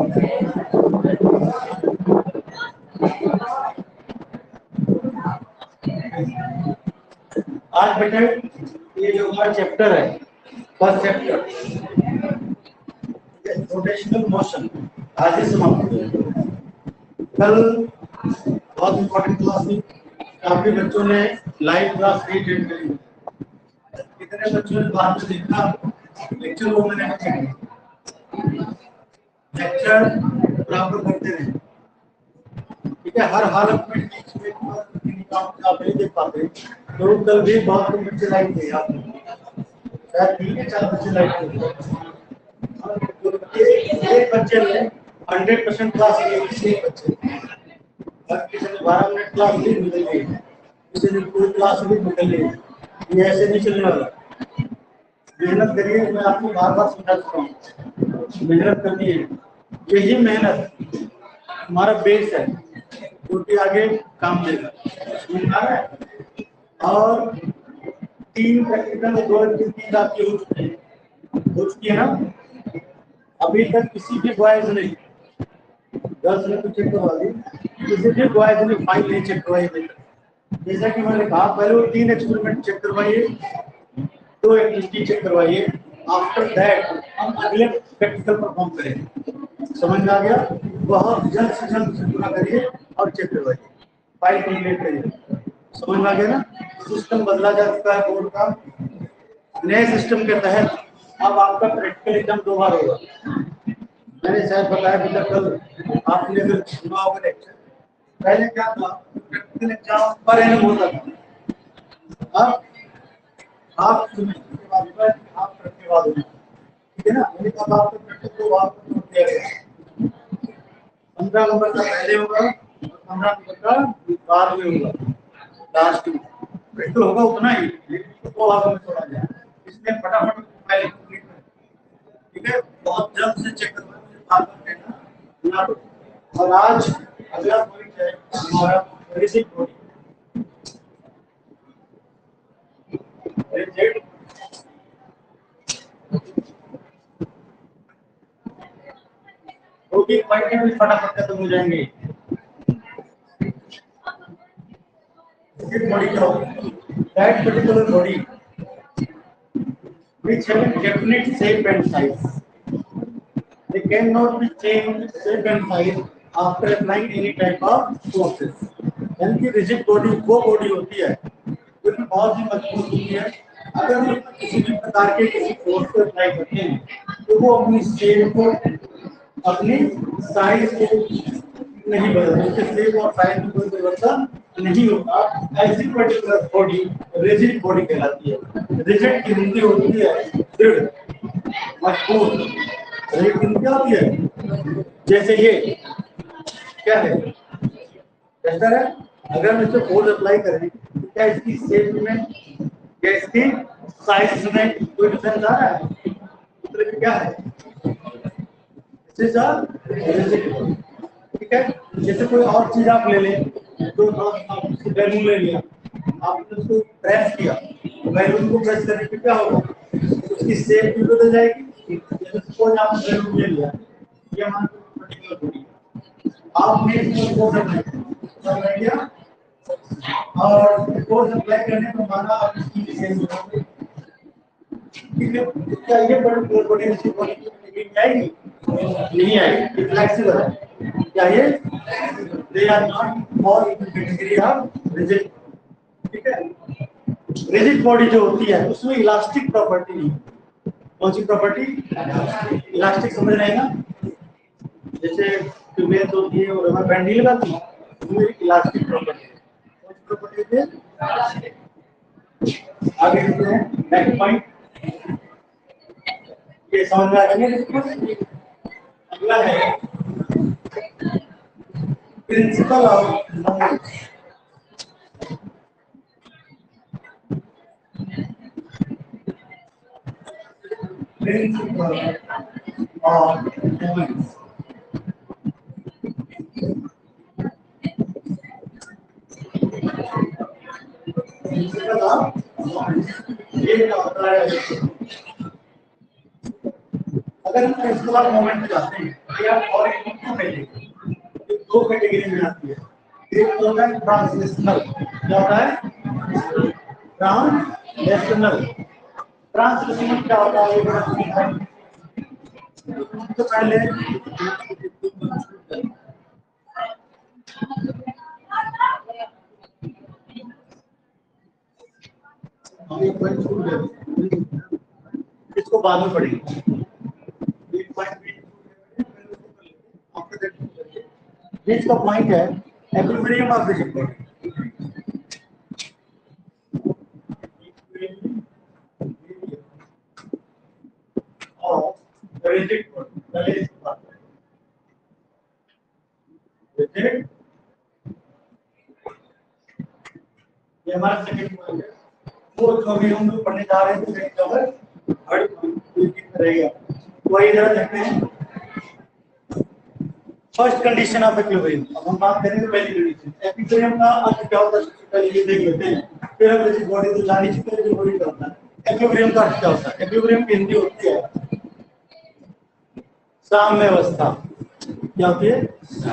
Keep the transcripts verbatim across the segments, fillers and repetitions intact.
आज बेटा ये जो हमारा चैप्टर है, फर्स्ट चैप्टर रोटेशनल मोशन, आज ही समाप्त हुआ। कल बहुत इम्पोर्टेंट क्लास थी, काफी बच्चों ने लाइव क्लास भी अटेंड करी। कितने बच्चों ने बाद में देखा लेक्चर वो मैंने लेक्चर बराबर करते रहे, ठीक है। हर हालत में आप नहीं देख पाते, तो कल भी बहुत कम बच्चे लाइव थे, आप शायद तीन या चार बच्चे लाइव थे। एक बच्चे ने हंड्रेड परसेंट क्लास ली, किसी बच्चे किसी ने बारह मिनट क्लास ली निकल गई, किसी ने कोई क्लास भी निकल गई। ये ऐसे नहीं चलने वाला। मेहनत करिए, मैं आपको बार बार समझा चुका हूँ, मेहनत करनी है। यही मेहनत हमारा बेस है जो कि आगे काम देगा। और तीन प्रैक्टिकल दो तीन आपकी हो चुकी है हो चुकी है ना। अभी तक किसी भी बॉयज ने गर्ल्स ने कुछ चेक करवा दी, किसी भी बॉयज ने फाइल नहीं चेक करवाई। जैसा कि मैंने कहा, पहले वो तीन एक्सपेरिमेंट चेक करवाइए, दो एक्टिविटी चेक करवाइए, आफ्टर दैट हम अगले प्रैक्टिकल परफॉर्म करेंगे। समझ में आ गया? बहुत जल्द से जल्द से पूरा करिए और चेक करवाइए, फाइल कंप्लीट करिए। समझ में आ गया ना? सिस्टम बदला जा चुका है बोर्ड का। नए सिस्टम के तहत अब आपका प्रैक्टिकल एग्जाम दो बार होगा। मैंने शायद बताया बेटा कल आपने अगर सुना होगा लेक्चर, पहले क्या था, प्रैक्टिकल एग्जाम पर एनम होता था। अब आप सेमेस्टर के बाद में आप करके बाद में, ठीक है ना? मैंने कहा आपको प्रैक्टिकल को आपको नोट दिया गया, पंद्रह नंबर का पहले होगा और पंद्रह नंबर का बाद में होगा, लास्ट में प्रैक्टिकल होगा उतना ही, लेकिन दो भागों में तोड़ा जाए, इसलिए फटाफट फाइल कंप्लीट करें, ठीक है? बहुत जल्द से चेक करना, देना। और आज अगला पॉइंट है हमारा rigid body. Rigid body point में फटाफट खत्म हो जाएंगे। रिजिड बॉडी क्या होती है? That particular body which have a definite shape and size. They cannot be changed shape and size after applying any type of forces. यानी कि रिजिड बॉडी वो बॉडी होती है जो कि बहुत ही मजबूत होती है। अगर हम किसी भी प्रकार के किसी फोर्स को अप्लाई करते हैं तो वो अपनी शेप को, अपनी साइज को नहीं बदलती, उसके शेप और साइज में कोई परिवर्तन नहीं होता। ऐसी पर्टिकुलर बॉडी रिजिड बॉडी कहलाती है। रिजिड की हिंदी होती है दृढ़, मजबूत। रिजिड की हिंदी क्या होती है? जैसे ये क्या है, बेहतर है अगर हम इसे फोर्स अप्लाई करें तो क्या इसकी शेप में या इसकी साइज में कोई डिफरेंस आ रहा है? मतलब क्या है, ठीक है। जैसे कोई और चीज आप ले लें, तो आपने बैलून ले लिया, आपने उसको प्रेस किया, बैलून को प्रेस करने पे क्या होगा, उसकी शेप भी बदल जाएगी। जैसे सपोज आपने बैलून ले लिया, ये मान लो पर्टिकुलर बॉडी, आपने इसको फोर्स अप्लाई किया और फोर्स अप्लाई करने पर माना आप इसकी शेप बदल, ठीक है। क्या ये पर्टिकुलर बॉडी इसकी बॉडी आएगी? नहीं आएगी, फ्लेक्सिबल है। क्या ये? They are not all in category of rigid, ठीक है। रिजिड बॉडी जो होती है उसमें इलास्टिक प्रॉपर्टी नहीं। कौन सी प्रॉपर्टी? इलास्टिक, समझ रहे हैं ना? जैसे ट्यूबलेस होती है और रबर बैंड नहीं लगाती, उसमें इलास्टिक प्रॉपर्टी है। कौन सी प्रॉपर्टी है? आगे देखते हैं नेक्स्ट पॉइंट, ये समझ में आ गया। अगला है principle of moment. Principle of moment principle of moment ये क्या होता है? अगर हम प्रिंसिपल ऑफ मोमेंट जाते हैं या और एक दो कैटेगरी, दो कैटेगरी में आती है। एक तो होता है ट्रांसलेशनल, क्या होता है ट्रांसलेशनल। ट्रांसलेशनल क्या होता है ये बड़ा सिंपल है। तो पहले हम एक पॉइंट छूट गए, इसको बाद में पढ़ेंगे। एक पॉइंट बीच का पॉइंट है एक्विलिब्रियम ऑफ द लिक्विड। और रिजिड पहले इसको बात करें। रिजिड ये हमारा सेकंड पॉइंट है। वो जो भी हम लोग पढ़ने जा रहे हैं सेकंड कवर हर कोई रहेगा। वही जरा देखते हैं फर्स्ट कंडीशन ऑफ इक्विलिब्रियम। अब हम बात करेंगे पहली कंडीशन। इक्विलिब्रियम का अर्थ क्या होता है सबसे पहले ये देख लेते हैं, फिर हम जैसे बॉडी तो जानी चुके हैं बॉडी का होता है। इक्विलिब्रियम का अर्थ क्या होता है? इक्विलिब्रियम की हिंदी होती है साम्यावस्था। क्या होती है?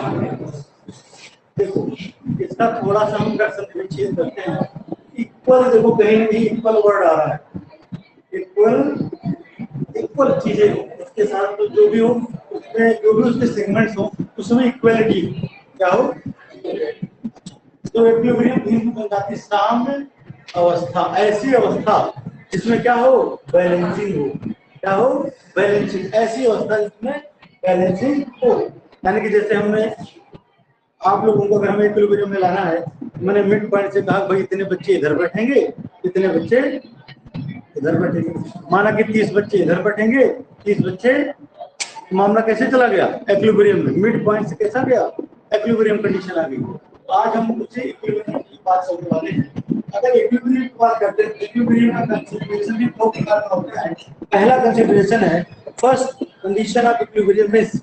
देखो इसका थोड़ा सा हम कर सकते हैं, चेंज करते हैं। इक्वल, देखो कहीं नहीं इक्वल वर्ड आ रहा है। इक्वल इक्वल चीजें हो उसके साथ तो जो भी हो उसमें जो भी उसके सेगमेंट्स हो उसमें इक्वलिटी क्या हो। तो इक्विलिब्रियम हिंदी बन जाती है साम्य अवस्था, ऐसी अवस्था जिसमें क्या हो बैलेंसिंग हो। क्या हो? बैलेंसिंग। ऐसी अवस्था जिसमें बैलेंसिंग हो। यानी कि जैसे हमने आप लोगों को अगर हमें इक्विलिब्रियम में लाना है, मैंने मिड पॉइंट से कहा भाई इतने बच्चे इधर बैठेंगे, इतने बच्चे इधर बैठेंगे। माना कि तीस बच्चे इधर बैठेंगे, तीस बच्चे, मामला कैसे चला गया? इक्विलिब्रियम में मिड पॉइंट से कैसा गया? इक्विलिब्रियम कंडीशन आ गई। तो आज हम कुछ इक्विलिब्रियम की बात करने वाले हैं। अगर इक्विलिब्रियम की बात करते हैं, इक्विलिब्रियम का कंसीडरेशन भी दो प्रकार का होता है। पहला कंसीडरेशन है first condition of equilibrium is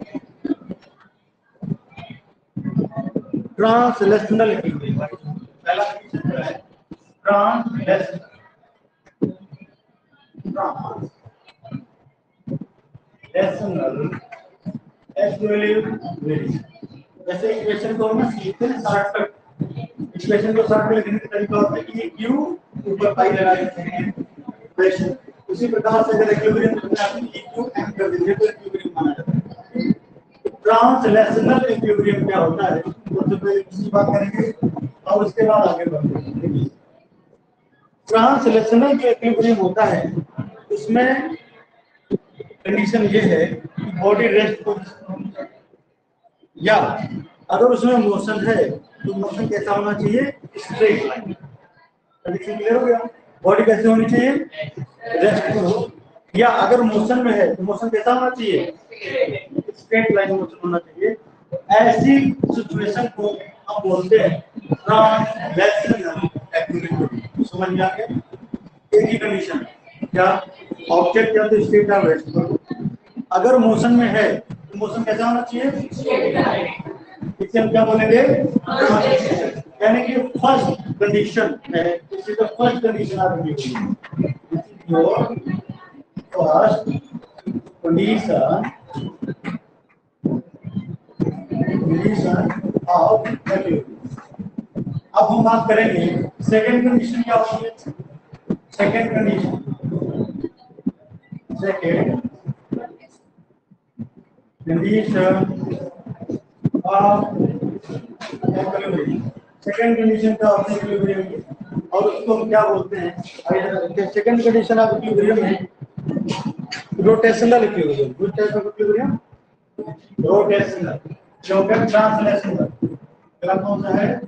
translational equilibrium. पहला कंडीशन है ट्रांसलेशनल ट्रांसलेशनल इक्विलिब्रियम। जैसे इक्वेशन को हम लिखते हैं शॉर्टकट, इक्वेशन को शॉर्ट में लिखने का तरीका होता है कि q ऊपर पाई लगा देते हैं इक्वेशन। उसी प्रकार से अगर इक्विलिब्रियम लिखना है तो q m कर देंगे तो इक्विलिब्रियम माना जाता है। ट्रांसलेशनल इक्विलिब्रियम क्या होता है तो जो पहले इसकी बात करेंगे और उसके बाद आगे बढ़ेंगे। ट्रांसलेशनल जो इक्विलिब्रियम होता है उसमें कंडीशन ये है कि बॉडी रेस्ट पोजीशन, या अगर उसमें मोशन है तो मोशन कैसा होना चाहिए? Straight line. कंडीशन क्लियर हो गया? बॉडी कैसे होनी चाहिए? रेस्ट पर हो। या अगर मोशन में है तो मोशन कैसा होना चाहिए? स्ट्रेट लाइन मोशन होना चाहिए। ऐसी सिचुएशन को हम बोलते हैं ट्रांसलेशनल इक्विलिब्रियम। समझ में आ गया? एक ही कंडीशन क्या? ऑब्जेक्ट या तो स्ट्रेट या रेस्ट पर हो। अगर मोशन में है तो मोशन कैसा होना चाहिए? इसे हम क्या बोलेंगे? यानी कि फर्स्ट कंडीशन है, इसी का फर्स्ट कंडीशन आप लिखिए। Your first condition condition of equilibrium. अब हम बात करेंगे सेकंड कंडीशन क्या होती है? Second condition second condition of equilibrium. Second condition का ऑफ इक्विलिब्रियम की, और उसको हम क्या बोलते हैं? सेकंड कंडीशन ऑफ इक्विलिब्रियम है rotational equilibrium. Which type of equilibrium? Rotational. जो कि ट्रांसलेशनल क्या कौन सा है?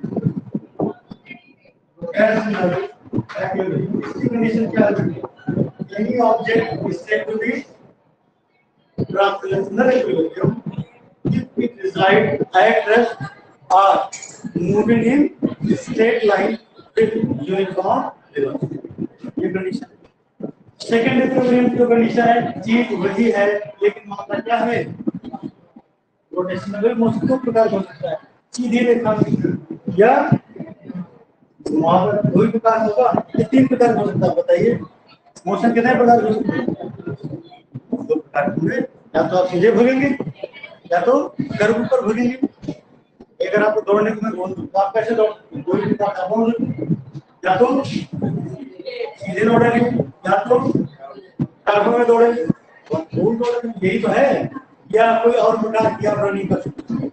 Rotational equilibrium. इसकी कंडीशन क्या है? Any object is said to be translational equilibrium if it resides at rest or moving in straight line with uniform velocity। ये कंडीशन। सेकंड इक्विलिब्रियम की कंडीशन है चीज वही है लेकिन मात्रा क्या है? रोटेशनल मोशन दो प्रकार हो सकता है, सीधी रेखा में या घुमावदार। दो प्रकार होगा ये तीन प्रकार हो सकता है। बताइए मोशन कितने प्रकार हो सकते हैं? दो प्रकार होंगे। या तो आप सीधे भागेंगे या तो कर्व पर भागेंगे, अगर आपको दौड़ने को मैं बोल दूं तो आप कैसे दौड़ कोई भी बात आप बोल, या तो सीधे दौड़ेंगे या तो कर्व में दौड़ेंगे, भूल दौड़ेंगे, यही तो है, या कोई और प्रकार की आप रनिंग कर सकते हैं।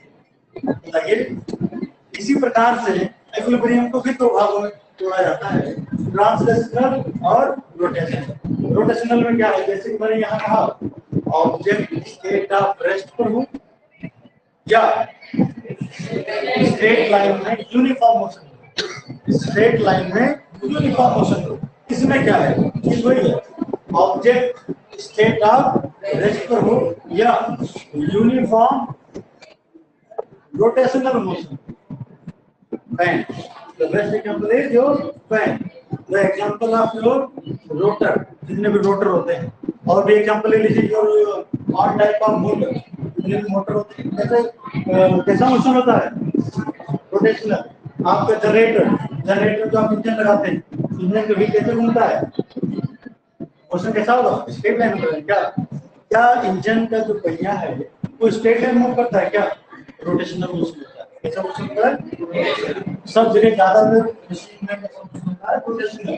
बताइए। इसी प्रकार से इक्विलिब्रियम को भी दो भागों में तोड़ा जाता है, ट्रांसलेशनल और रोटेशनल। रोटेशनल में क्या है, जैसे मैंने यहाँ कहा ऑब्जेक्ट स्टेट ऑफ रेस्ट पर हो या स्ट्रेट लाइन में यूनिफॉर्म मोशन, स्ट्रेट लाइन में यूनिफॉर्म मोशन हो, इसमें क्या है, चीज वही है, ऑब्जेक्ट स्टेट ऑफ रेस्ट पर हो या uniform rotational motion. Fan. The best example is your fan. The example of your rotor. जितने भी रोटर होते हैं, और भी एग्जांपल ले लीजिए, your all type of motor. जितने भी मोटर होते हैं, कैसे कैसा मोशन होता है, रोटेशनल। आपका जनरेटर, जनरेटर जो आप इंजन लगाते हैं, इंजन कभी कैसे घूमता है, मोशन कैसा होगा, स्ट्रेट लाइन में। क्या क्या इंजन का जो पहिया है वो स्ट्रेट लाइन मूव करता है, क्या रोटेशनल मोशन होता है, कैसा मोशन होता है, सब जगह ज्यादा मशीन में होता है रोटेशनल।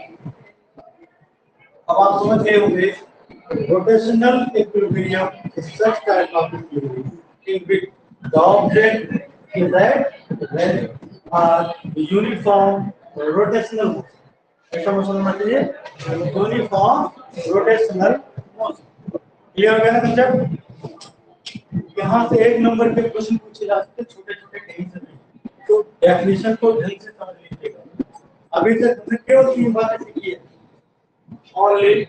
अब आप समझ गए होंगे rotational equilibrium is such type of equilibrium in which the object is at rest uniform rotational motion. ऐसा मोशन होना चाहिए यूनिफॉर्म रोटेशनल मोशन। क्लियर हो गया ना कंसेप्ट? यहाँ से एक नंबर के क्वेश्चन पूछे जा सकते, छोटे छोटे कहीं से नहीं, तो डेफिनेशन को ढंग से समझ लीजिएगा। अभी तक हमने केवल तीन बातें सीखी है, only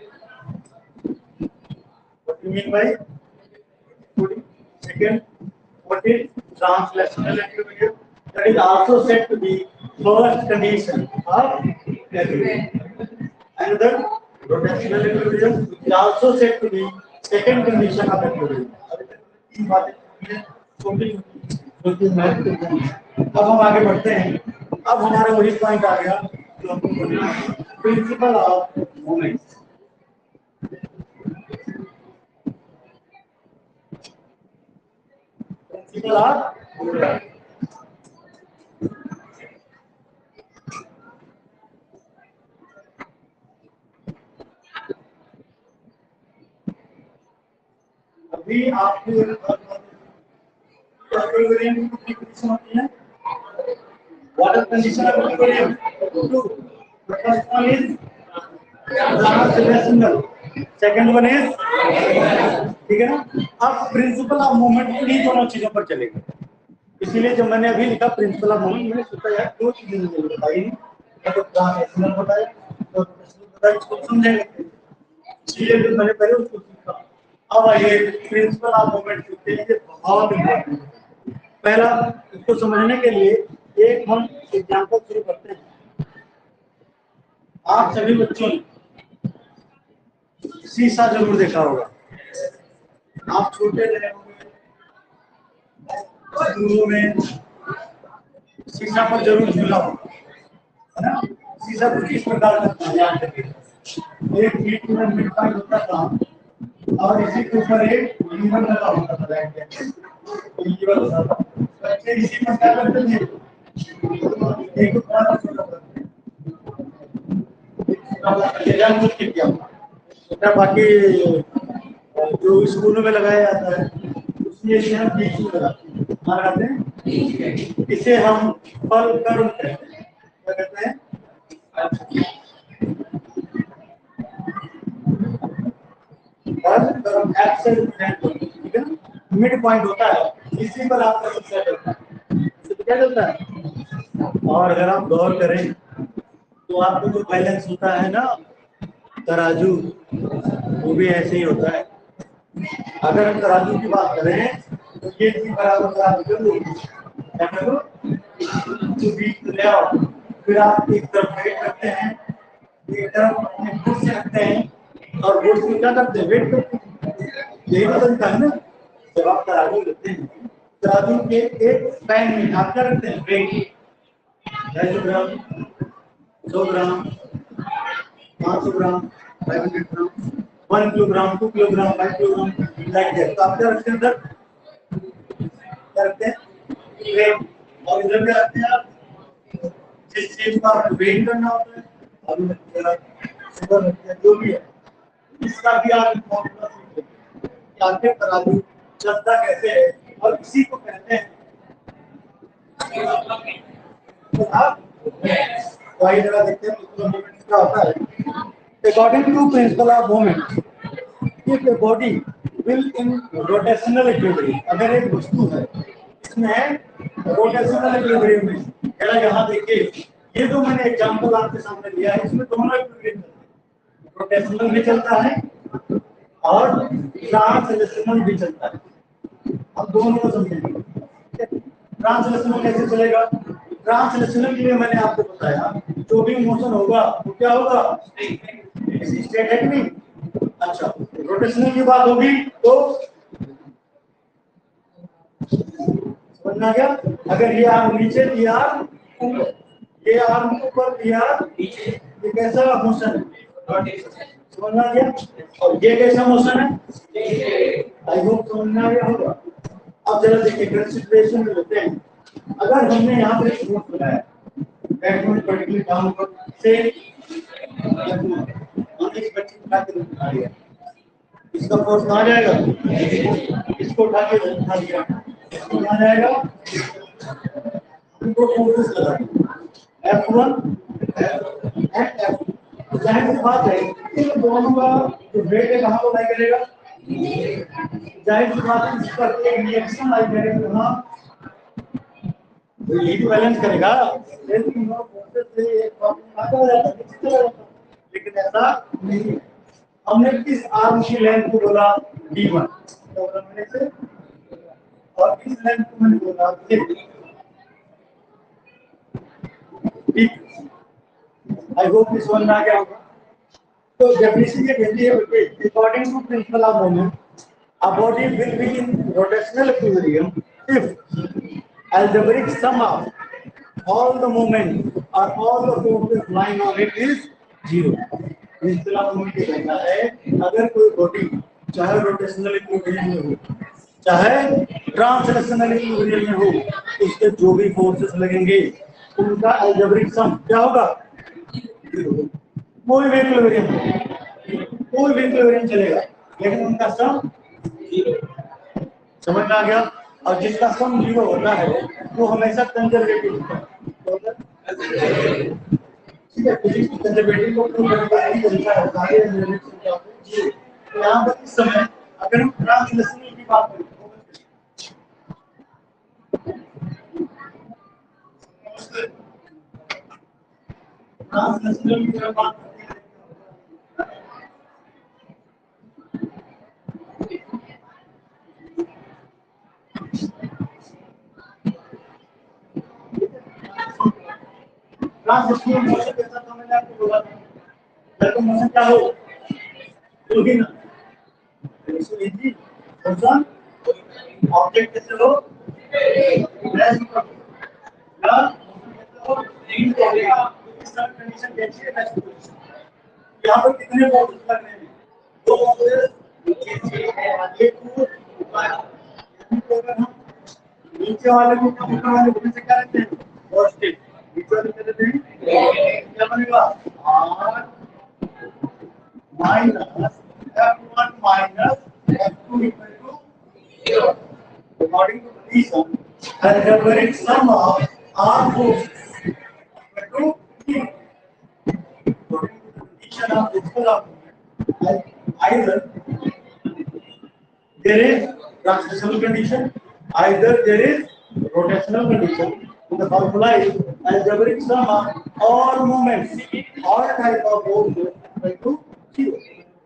what you mean by coding, second what is translational equilibrium, that is also said to be first condition of equilibrium, and then rotational equilibrium is also said to be second condition of equilibrium. तीन बातें छोटी छोटी महत्वपूर्ण। अब हम आगे बढ़ते हैं। अब हमारा वही पॉइंट आ गया जो हमको बोलना है, principle of moments. Principle of अभी आपको इक्विलिब्रियम की कंडीशन होती है, what is condition of equilibrium? Two. The first one is translational, second one is, ठीक है ना। अब प्रिंसिपल ऑफ मोमेंट इन्हीं दोनों चीजों पर चलेगा, इसीलिए जब मैंने अभी लिखा प्रिंसिपल ऑफ मोमेंट, मैंने सोचा यार दो चीजें मुझे बताई, तो ट्रांसलेशनल बताया तो बताया, इसको समझेंगे, इसलिए मैंने पहले उसको सीखा। अब आइए प्रिंसिपल ऑफ मोमेंट सीखते हैं, ये बहुत इंपॉर्टेंट है। पहला इसको समझने के लिए एक हम एग्जांपल शुरू करते हैं। आप सभी बच्चों ने शीशा जरूर देखा होगा, आप छोटे रहे होंगे, स्कूलों में शीशा पर जरूर झूला होगा, है ना। शीशा कुछ इस प्रकार का याद रखिए, एक फीट में मिड पॉइंट होता था और इसी के ऊपर एक लीवर लगा होता था, लाइट लीवर होता था, बच्चे इसी पर क्या करते थे, एक छोटा बाकी जो स्कूलों में लगाया जाता है उसमें इसे हम बीच में लगाते हैं, इसे हम फल कर्म कहते हैं, क्या कहते हैं, ठीक है। मिड पॉइंट होता है, इसी पर आपका शिक्षा चलता है, क्या चलता है। और अगर आप गौर करें तो आपको जो बैलेंस होता है ना, तराजू, वो भी ऐसे ही होता है। अगर हम तराजू की बात करें तो ये चीज बराबर तराजू ले आओ, फिर आप एक तरफ वेट करते हैं, एक तरफ अपने खुद से रखते हैं और बोर्ड से क्या करते हैं, वेट करते हैं। यही बदलता है ना, जब आप तराजू लेते हैं, तराजू के एक पैन में आप क्या रखते हैं, वेट, ढाई सौ ग्राम, सौ ग्राम, पाँच सौ gram, five hundred gram, one kilogram, two kilogram, five kilogram, like that. तो आप क्या रखते हैं, करते हैं वेट, और इधर क्या रखते हैं आप जिस चीज का वेट करना होता है, आलू रखते हैं, शुगर रखते हैं, जो भी है इसका भी आप फॉर्मूला सीख लेते हैं। आखिर तराजू चलता कैसे है और इसी को कहते हैं वही जगह देखते हैं मूवमेंट क्या होता है। According to principle of movement, if a body will in rotational equilibrium, अगर एक वस्तु है इसमें रोटेशनल इक्विलिब्रियम में, जरा यहाँ देखिए ये जो मैंने एग्जांपल आपके सामने दिया है इसमें दोनों इक्विलिब्रियम चलते हैं, रोटेशनल भी चलता है और ट्रांसलेशनल भी चलता है। अब दोनों को समझेंगे। ट्रांसलेशनल कैसे चलेगा? ट्रांसलेशनल के लिए मैंने आपको बताया जो भी मोशन होगा वो क्या होगा, स्टेट है कि नहीं। अच्छा, रोटेशनल की बात होगी तो समझना क्या, अगर ये आर्म नीचे दिया ऊपर, ये आर्म ऊपर दिया नीचे, ये कैसा मोशन है, समझना क्या। और ये कैसा मोशन है, आई होप समझना गया होगा। अब जरा देखिए कंसीडरेशन में लेते हैं, अगर हमने यहाँ पे फोर्स बनाया बैकवर्ड पर्टिकुलर डाउनवर्ड से अनएक्सपेक्टेड उठा के उठा लिया, इसका फोर्स कहाँ जाएगा, इसको उठा के उठा लिया, इसको कहाँ जाएगा, इनको फोर्स लगा F one and F two. जाहिर सी बात है इन दोनों का जो वेट है कहाँ को लाई करेगा, जाहिर सी बात है इस पर एक रिएक्शन लाई करेगा कहाँ, तो ये भी बैलेंस करेगा, लेकिन नो फोर्सेस से एक प्रॉब्लम आता जाता है, नीचे चला जाता है, लेकिन ऐसा नहीं है। हमने किस आर्म की लेंथ को बोला डी वन, तो मैंने से और इस लेंथ को मैंने बोला ठीक। आई होप इस वन आ गया होगा। तो डेफिनेशन ये कहती है कि according to principle of moment a body will be in rotational equilibrium if algebraic sum of all the moment or all the forces lying on it is zero। Principle of moment कहता है अगर कोई body चाहे rotational equilibrium में हो चाहे translational equilibrium में हो, उसके जो भी फोर्सेस लगेंगे उनका अलजेब्रिक सम क्या होगा, कोई भी इक्विलिब्रियम कोई भी इक्विलिब्रियम चलेगा लेकिन उनका सम जीरो। समझ में आ गया। और जिसका सम जीरो होता है वो हमेशा कंजर्वेटिव होता है, ठीक है। फिजिक्स की कंजर्वेटिव को प्रूव करने का एक तरीका है सारे एलिमेंट्स का जी। तो यहां पर इस समय अगर हम ट्रांसलेशनल की बात करें ट्रांसलेशनल की बात करते हैं ट्रांसलेशनल मोशन कैसा था मैंने आपको बोला था, जब मोशन क्या हो तो ही ना इसको इजी फंक्शन ऑब्जेक्ट कैसे हो रेस्ट पर या मोशन कैसे हो लीन करेगा, इस तरह कंडीशन कैसी है रेस्ट पोजीशन। यहां पर कितने फोर्सेस लग रहे हैं, दो फोर्सेस नीचे है एक ऊपर, यानी कि अगर हम नीचे वाले को ऊपर वाले को से क्या रखते हैं पॉजिटिव, नीचे वाले को देते हैं क्या बनेगा r minus f one minus f two equal to zero according to condition algebraic sum of r forces equal to zero according to the condition of principle of movement either there is translational condition, either there is rotational condition. The formula is algebraic sum of all moments, all type of forces equal to zero.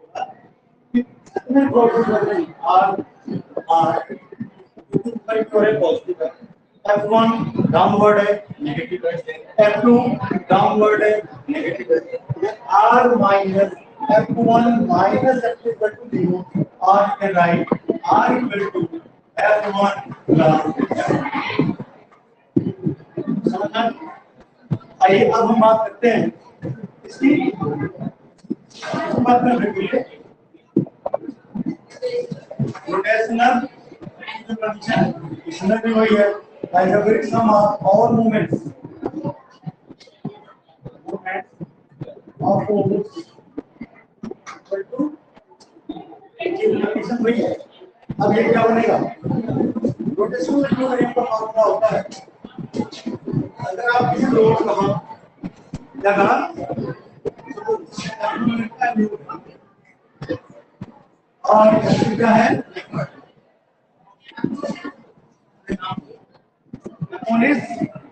कितने forces लग रहे हैं r r कितने पर positive है, f one downward है negative है, f two downward है नेगेटिव है, r minus f one minus f two equal to zero or you can write r equal to f one plus f two। समझना। आइए अब हम बात करते हैं इसकी बात करने के लिए रोटेशनल कंडीशन इसमें भी वही है, logarithm of all moments moments of force equal to condition वही है। अब ये क्या बनेगा, रोटेशनल इक्विलिब्रियम का फॉर्मूला होता है, अगर आप किसी लोड कहा जगह और क्या है on is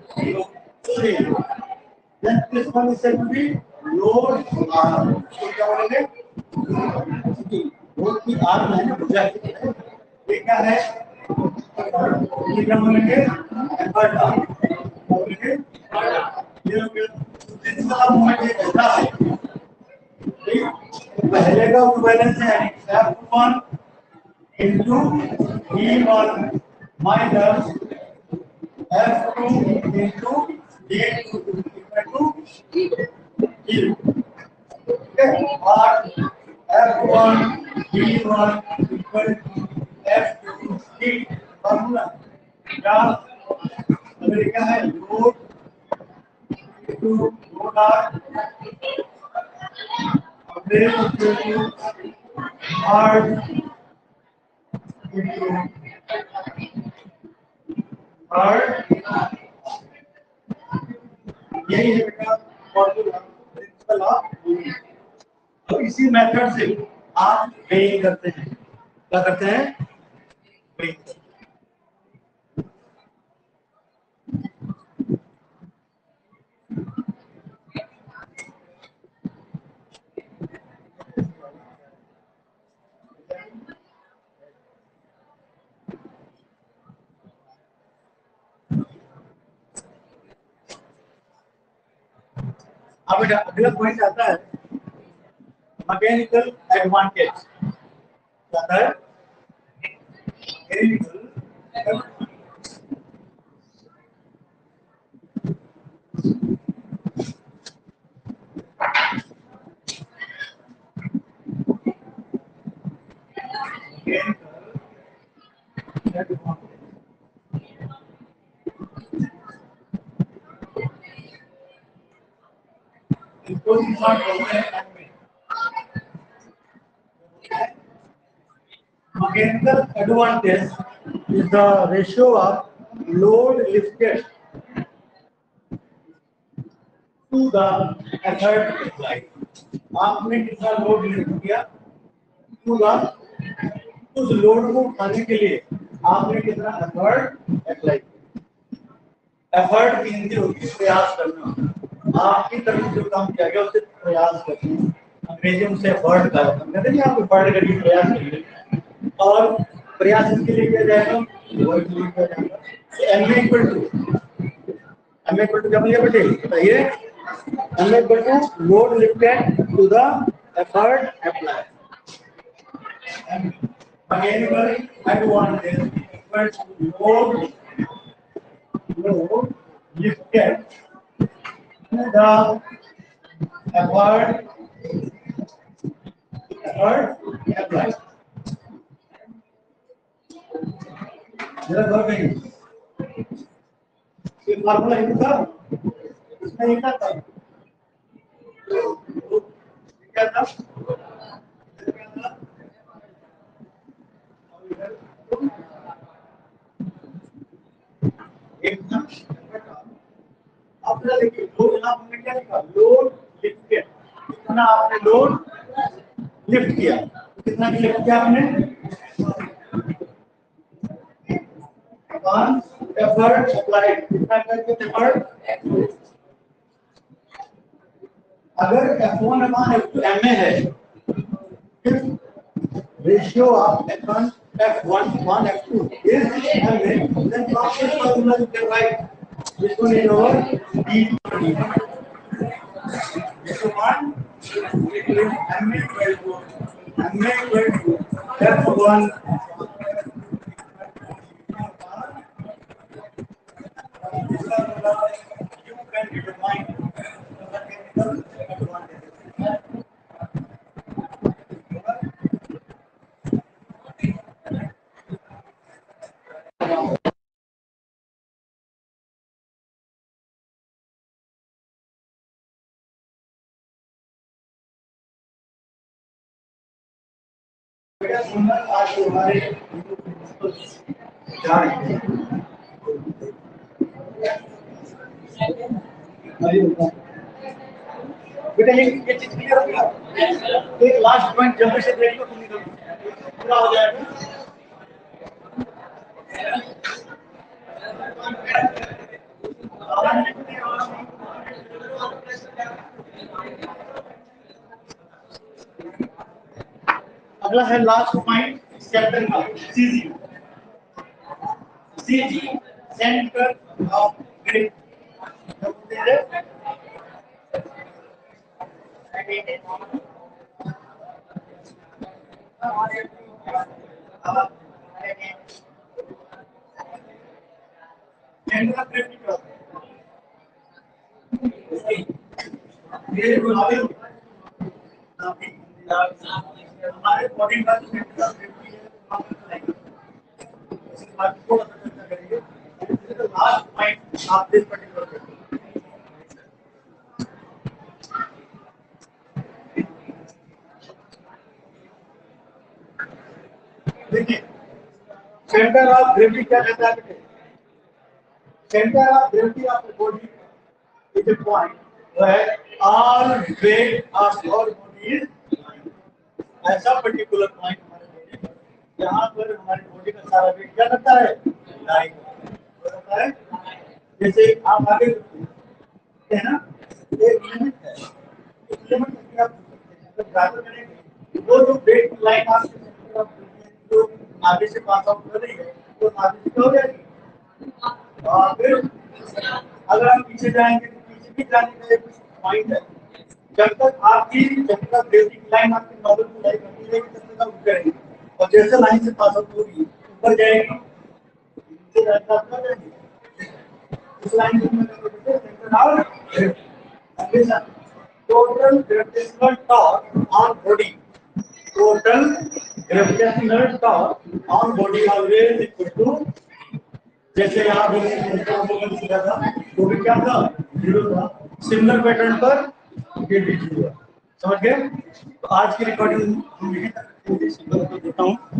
then this one is said to be load R, तो क्या बोलेंगे लोड की R है ना भुजा, ये क्या है ये क्या बोलेंगे एफर्ट R बोलेंगे ये जितना मोमेंट ये कहता है पहले का इक्विवेलेंस है F one into E one minus F two into D two equal to E. Okay, or F one D one equal to F two D formula. क्या अगर क्या है load to load are update to hard और यही है बेटा formula principle of moving. तो इसी मेथड से आप वेइंग करते हैं, क्या करते हैं वेइंग। अब अगला पॉइंट आता है मैकेनिकल एडवांटेज, क्या है मैकेनिकल इसको इंसान बोलते हैं mechanical advantage is the ratio of load lifted to the effort applied. आपने कितना लोड लिफ्ट किया to the उस लोड को उठाने के लिए आपने कितना एफर्ट अप्लाई किया। एफर्ट की हिंदी होती है प्रयास करना, आपकी तरफ से जो काम किया गया उसे प्रयास करना, अंग्रेजी में उसे एफर्ट कहा जाता है। कहते हैं आप एफर्ट करिए प्रयास करिए और प्रयास इसके लिए किया जाएगा वर्क के लिए किया जाएगा। तो M A equal to M A equal to क्या बनेगा बेटे बताइए, M A equal to load lifted to the effort applied. Mechanical advantage equals to load load lifted to the effort effort applied। जरा गौर करिए, ये फार्मूला है क्या, इसमें ये क्या था क्या था एक था आपने देखिए लोड यहाँ हमने क्या लिखा लोड लिफ्टेड, कितना आपने लोड लिफ्ट किया, कितना लिफ्ट किया आपने वन एफर्ट अप्लाइड, कितना करके एफर्ट। अगर F one upon F two M A है फिर ratio of F one F one upon F two is M A, then process formula you can write this one is over d this one is m equal to m equal to f one you can determine the mechanical advantage। बेटा सुनना आज हमारे जा रहे हैं बेटा ये ये चीज क्लियर हो गया। एक लास्ट पॉइंट जल्दी से देख लो तुम निकल पूरा हो जाएगा। अगला है लास्ट पॉइंट चैप्टर का CG. CG centre of gravity centre of gravity का ये हमारे बॉडी का सेंटर ऑफ ग्रेविटी है। इसके बाद थोड़ा सा चर्चा करेंगे। लास्ट पॉइंट आप दिस पर्टिकुलर देखिए सेंटर ऑफ ग्रेविटी क्या कहता है बेटे? Centre of gravity of the body is a point where all weight of your body is ऐसा पर्टिकुलर पॉइंट हमारे बॉडी पर जहां पर हमारी बॉडी का सारा वेट क्या करता है लाइक होता है। जैसे आप आगे देखते हैं ना एक लिमिट है, उस लिमिट तक आप जब ज्यादा करेंगे वो जो वेट लाइन आपके सेंटर ऑफ ग्रेविटी जो आगे से पास आउट कर रही है तो आगे से क्या हो जाएगी। और फिर अगर हम पीछे जाएंगे तो पीछे भी जाने का एक पॉइंट है। जब तक आपकी जब तक बेसिक लाइन आपकी नॉर्मल की लाइन बनती रहेगी तब तक आप करेंगे और जैसे लाइन से पास आउट होगी ऊपर जाएगी नीचे जाकर आप कर जाएंगे उस लाइन को मैं कहते हैं centre of gravity. Total gravitational torque on body total gravitational torque on body always equal to जैसे यहाँ पे सीधा था वो भी क्या था जीरो था। सिमिलर पैटर्न पर ये भी जीरो समझ गए। तो आज की रिकॉर्डिंग हम यहीं तक देता हूँ।